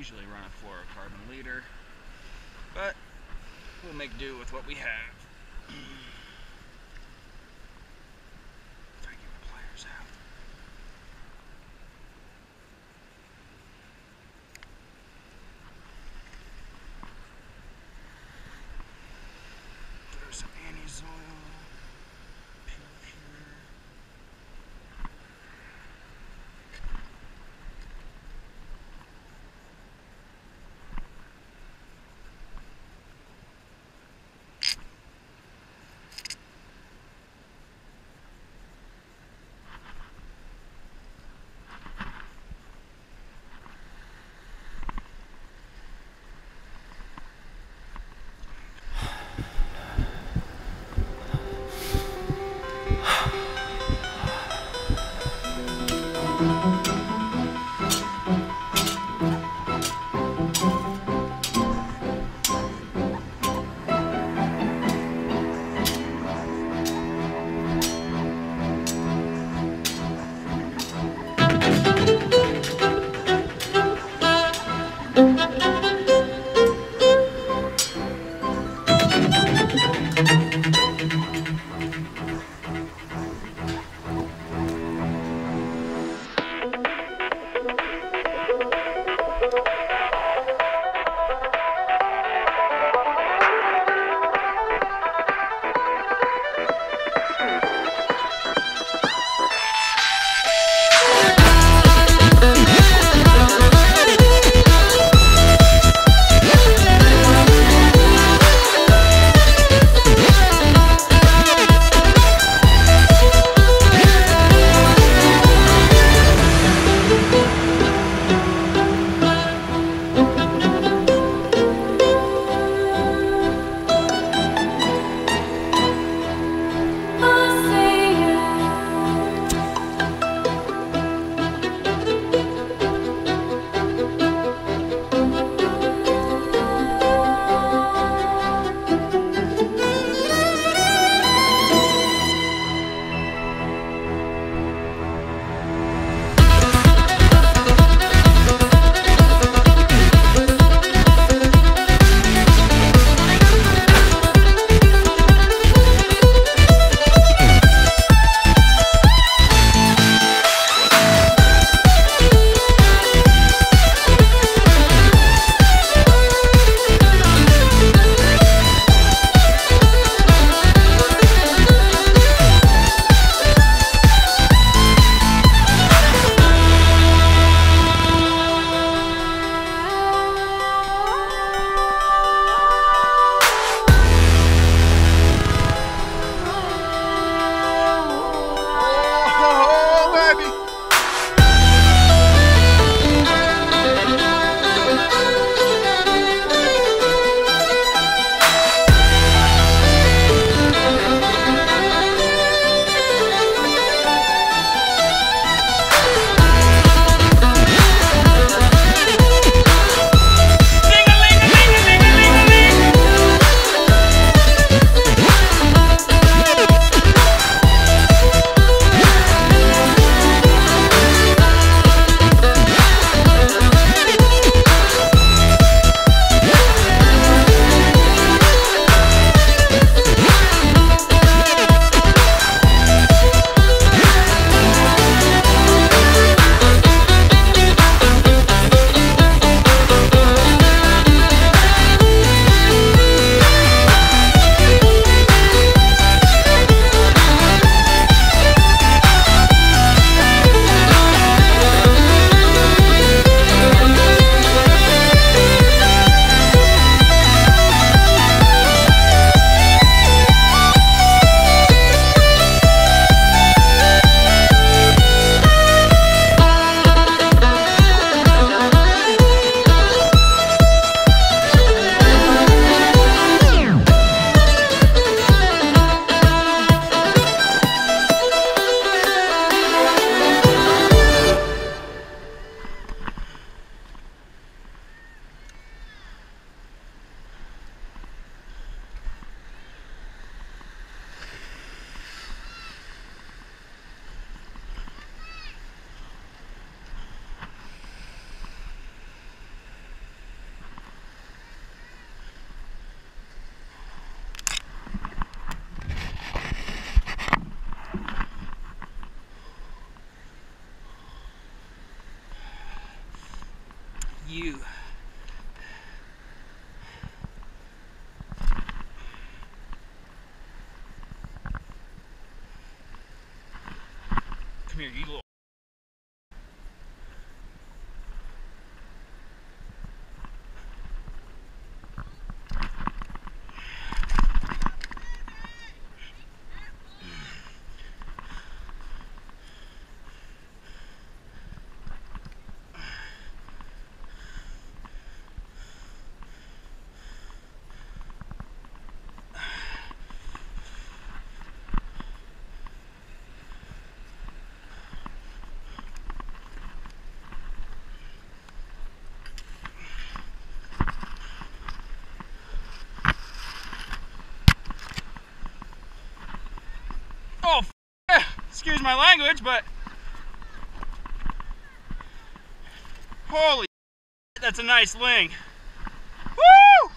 usually run a fluorocarbon leader, but we'll make do with what we have. Try to get the pliers out. Throw some anise oil. Peel here. you. Come here, you little. Oh, excuse my language, but holy, that's a nice ling. Woo!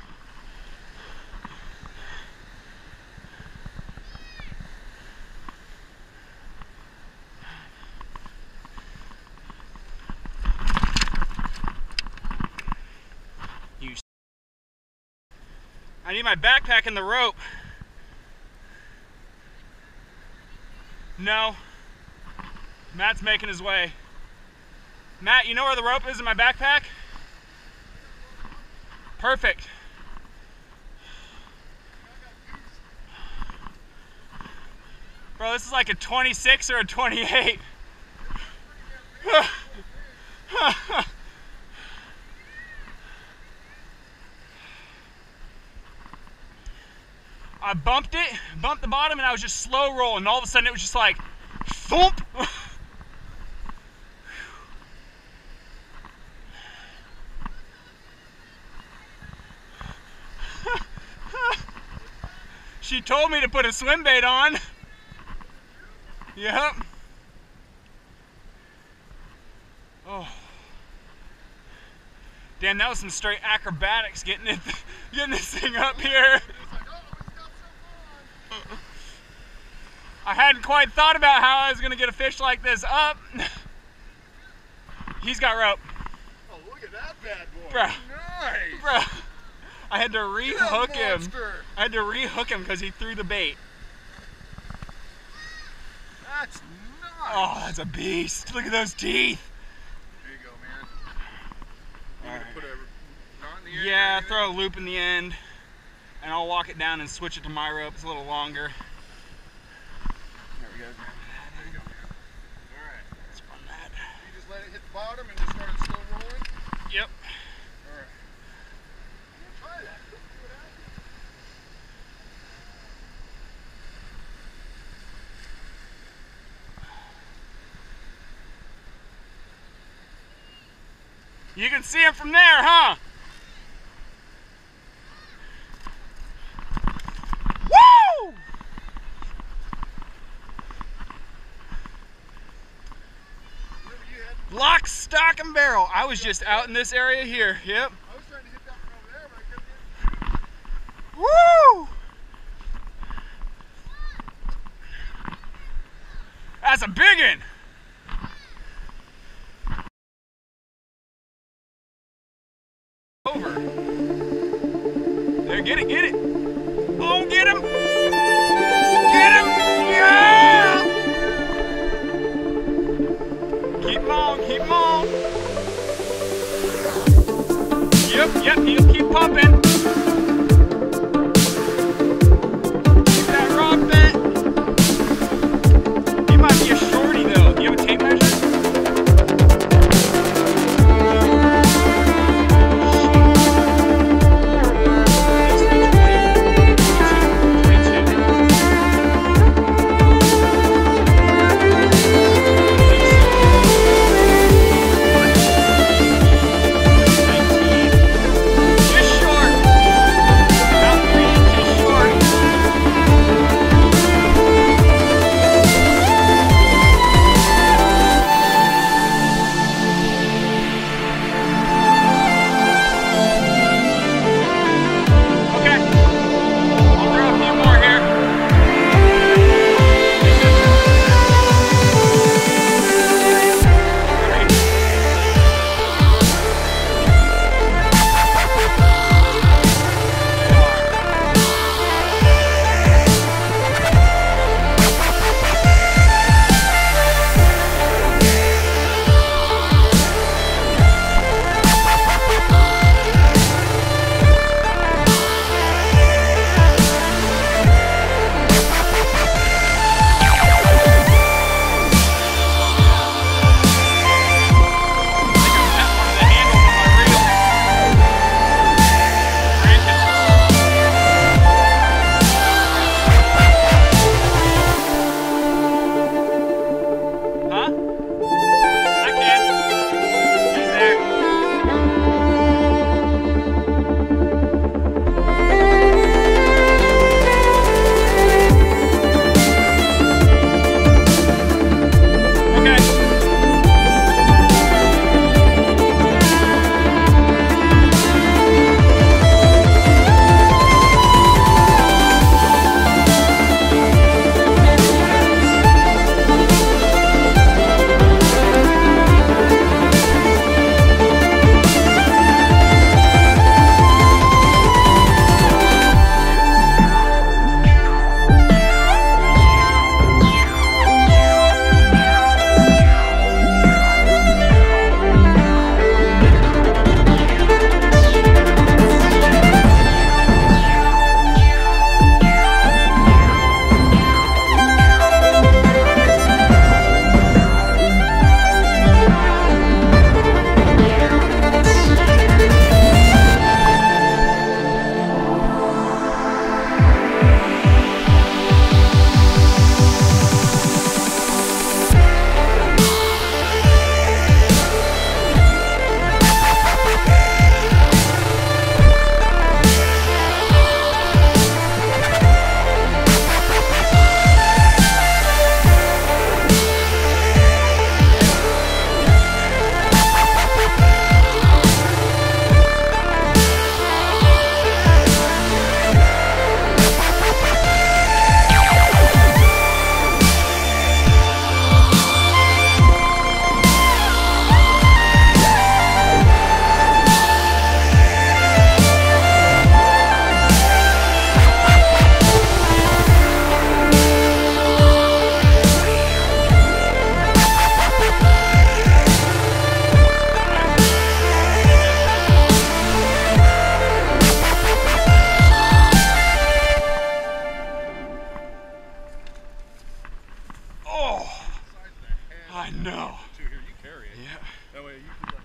You. I need my backpack and the rope. No. Matt's making his way. Matt, you know where the rope is in my backpack? Perfect. Bro, this is like a 26 or a 28. I bumped the bottom, and I was just slow rolling. All of a sudden, it was just like, thump. She told me to put a swim bait on. Yep. Oh. Damn, that was some straight acrobatics getting this thing up here. I hadn't quite thought about how I was going to get a fish like this up. He's got rope. Oh, look at that bad boy. Bro. Nice. Bro. I had to rehook him. Monster. I had to rehook him because he threw the bait. That's nice. Oh, that's a beast. Look at those teeth. There you go, man. You gonna put a knot in the end? Yeah, throw a loop in the end. And I'll walk it down and switch it to my rope. It's a little longer. There we go, man. There you go, man. Alright. Let's run that. You just let it hit the bottom and just started slow rolling? Yep. Alright. I'm gonna try that. Let's see what happens. You can see him from there, huh? Woo! Lock, stock, and barrel. I was just out in this area here. Yep. I was trying to hit that from over there, but I couldn't get Woo! That's a big one. Over. There, get it, get it. Oh, get him. Get him. Yeah! Keep him on, keep him on. Yep, he'll keep pumping. Keep that rod bent. He might be a shorty though. Do you have a tape measure? Just short. Oh. Two here, you carry it. Yeah. That way you can